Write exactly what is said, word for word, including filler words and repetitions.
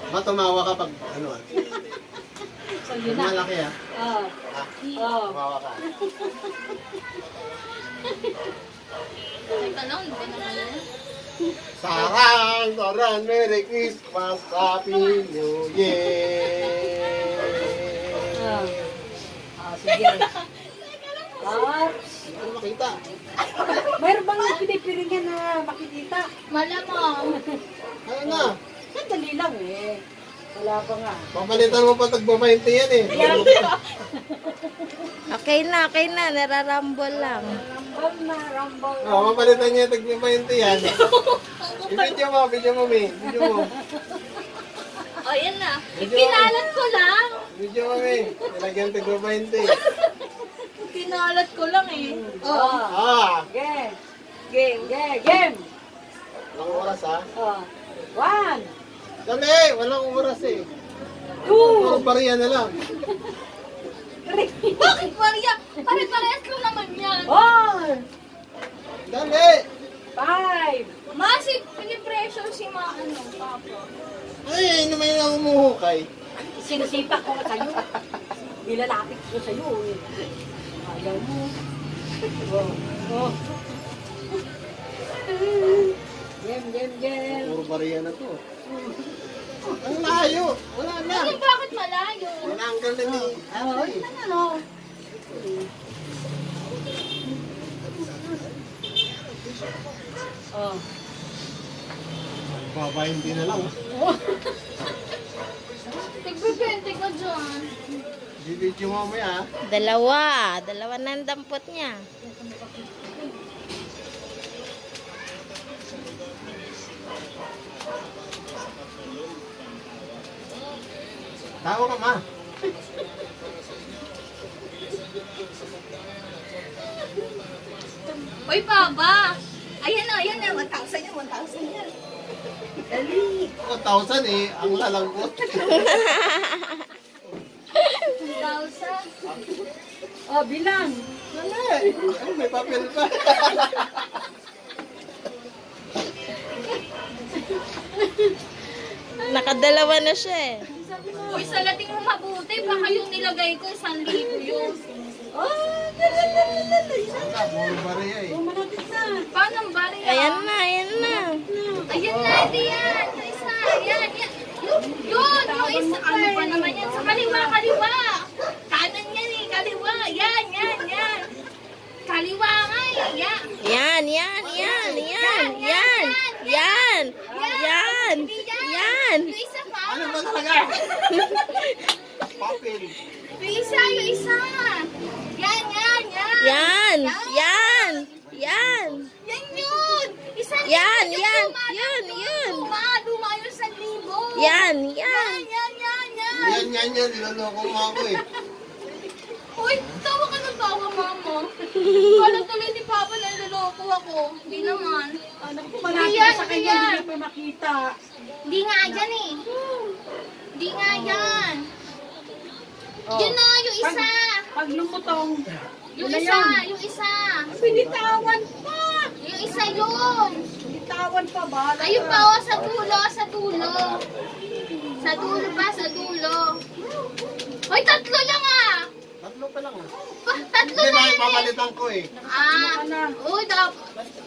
Matumawa ka pag ano ah. So yun na. Malaki ah. Oo. Ah, Oo. tumawa ka. Teka lang, hindi ko naman yan. Sarang, sarang, Merry Christmas, Happy New Year! Ah. Ah, sige. Ah, Ano makita? mayroon bang pinipiringan na makikita? Malamang. Ano na? Sandali lang eh. Wala pa nga. Pamalitan mo pa tagba-twenty yan eh. Okay na, okay na. Nararambol lang. Rambol na, rambol. Oh, mapalitan niya tagba-twenty yan. I-video mo, video mo, May. Video mo. O, yan na. Ipinalat ko lang. Video mo, May. Nilagyan tagba-twenty. Pinalat ko lang eh. Oh. Ah! Game. Game, game, game. Walang oras ha? Oh. One. Dali! Walang oras eh. Two. Puro bariya na lang. Three. Bakit Maria? Pare-parehas lang naman yan. Four. Dali! Five. Masi, pinipressure si ma, ano, papa. Ay, naman yung umuhukay. Sinisipak ko sa'yo. Ilalapit ko sa'yo eh. Ayaw mo. Oh. Oh. Game, game, game. Puro bariya na to. Ang layo! Wala na! Ano, bakit malayo? Tinanggal na ni Oh, Ate. ano, ano? Oh. Baba hindi na lang. Tigbe-bente ka dyan. Bibidyo mo mamaya. Dalawa. Dalawa na ang dampot niya. Tawa ka ma. Uy, papa! Ayan na, ayan na. one thousand yan, one thousand yan. Dali. one thousand eh. Ang lalanggot. one thousand. Oh, bilang. Dali! Ay, may papel pa. Nakadalawa na siya eh. Uy, salating mo mabuti. Baka yung nilagay ko, isang libo yun. Oh, dali, dali, dali. Wala, puro bariya eh. Malapit na. Paano ang bari Ayan na, ayan na. Ayan na, hindi yan. Yung isa, yan, yan. Yun, yun, yung isa. Ano pa naman yan? Sa kaliwa, kaliwa. Kanan yan eh, kaliwa. Yan, yan, yan. Kaliwa nga eh, yan. Yan, yan, yan, yan, yan, yan, yan, Hindi yan. yan. Yung isa pa. Ano ba talaga? Papel. Yung isa, yung isa. Yan, yan, yan. Yan, yan, yan. Yan yun. Isa Yan, yung yan, luma na yun, yun. Luma, luma yung sa libo. Yan, yan. Yan, yan, yan, yan. Yan, yan, yan. Niloloko mo ako eh. Uy, tawa ka ng tawa, mama. Kala tuloy ni Papa na niloloko ako. Hindi naman. Ano ko, Hindi malapit yan, na sa hindi kanya, yan. hindi pa makita. Hindi nga yan eh. Hindi nga yan. Oh. Yun na, yung isa. Pag lumutong, Yung yun na isa, yun. yung isa. Binitawan pa! Yung isa yun. Binitawan pa ba? Ayun pa, oh, sa dulo, sa dulo. Sa dulo pa, sa dulo. Hoy, tatlo lang ah. Tatlo pa lang ah. Pa, tatlo Hindi, na bakit yun eh. papalitan ko eh. Ah, uy, dapat.